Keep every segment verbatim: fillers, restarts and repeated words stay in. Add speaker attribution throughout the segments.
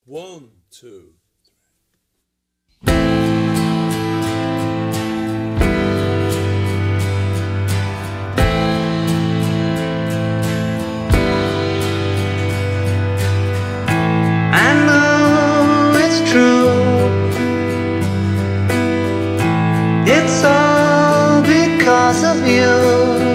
Speaker 1: One, two.
Speaker 2: I know it's true. It's all because of you.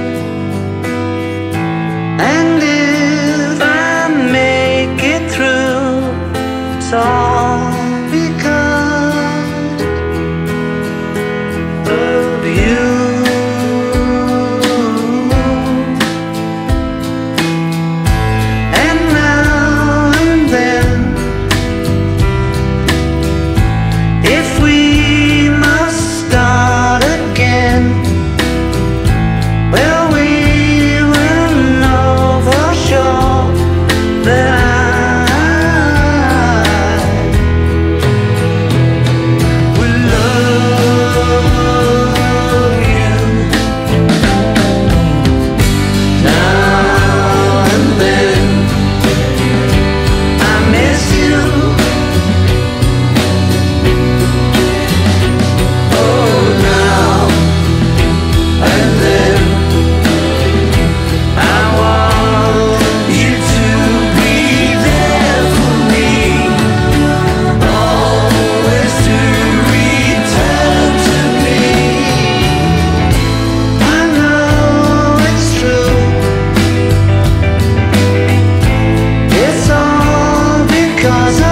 Speaker 2: And if I make it through, it's all because of you. And now and then, if we must start again, well, we will know for sure that I will love you. Now and then, I miss you. Oh, now and then, I want you to be there for me, always to return to me. I know it's true. It's all because